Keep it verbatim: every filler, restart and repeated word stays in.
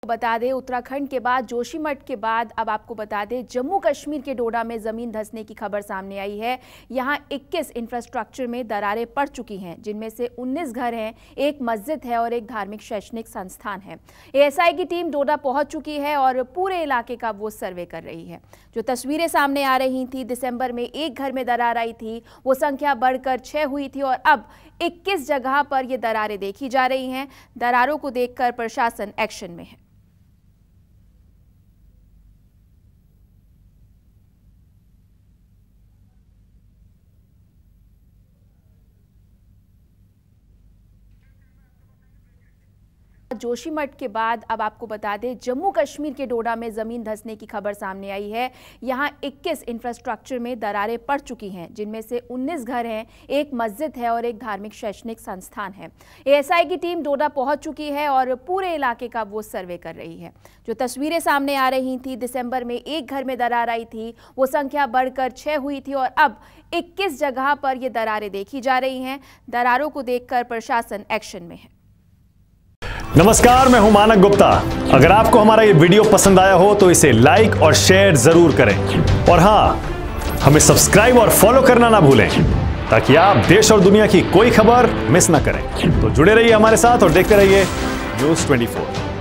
बता दें उत्तराखंड के बाद जोशीमठ के बाद अब आपको बता दें जम्मू कश्मीर के डोडा में जमीन धंसने की खबर सामने आई है। यहां इक्कीस इंफ्रास्ट्रक्चर में दरारें पड़ चुकी हैं, जिनमें से उन्नीस घर हैं, एक मस्जिद है और एक धार्मिक शैक्षणिक संस्थान है। एएसआई की टीम डोडा पहुंच चुकी है और पूरे इलाके का वो सर्वे कर रही है। जो तस्वीरें सामने आ रही थी, दिसंबर में एक घर में दरार आई थी, वो संख्या बढ़कर छह हुई थी और अब इक्कीस जगह पर ये दरारें देखी जा रही हैं। दरारों को देखकर प्रशासन एक्शन में है। जोशीमठ के बाद अब आपको बता दें जम्मू कश्मीर के डोडा में जमीन धंसने की खबर सामने आई है। यहां इक्कीस इंफ्रास्ट्रक्चर में दरारें पड़ चुकी हैं, जिनमें से उन्नीस घर हैं, एक मस्जिद है और एक धार्मिक शैक्षणिक संस्थान है। एएसआई की टीम डोडा पहुंच चुकी है और पूरे इलाके का वो सर्वे कर रही है। जो तस्वीरें सामने आ रही थी, दिसंबर में एक घर में दरार आई थी, वो संख्या बढ़कर छह हुई थी और अब इक्कीस जगह पर ये दरारें देखी जा रही हैं। दरारों को देखकर प्रशासन एक्शन में है। नमस्कार, मैं हूं मानक गुप्ता। अगर आपको हमारा ये वीडियो पसंद आया हो तो इसे लाइक और शेयर जरूर करें और हां, हमें सब्सक्राइब और फॉलो करना ना भूलें ताकि आप देश और दुनिया की कोई खबर मिस ना करें। तो जुड़े रहिए हमारे साथ और देखते रहिए न्यूज़ चौबीस।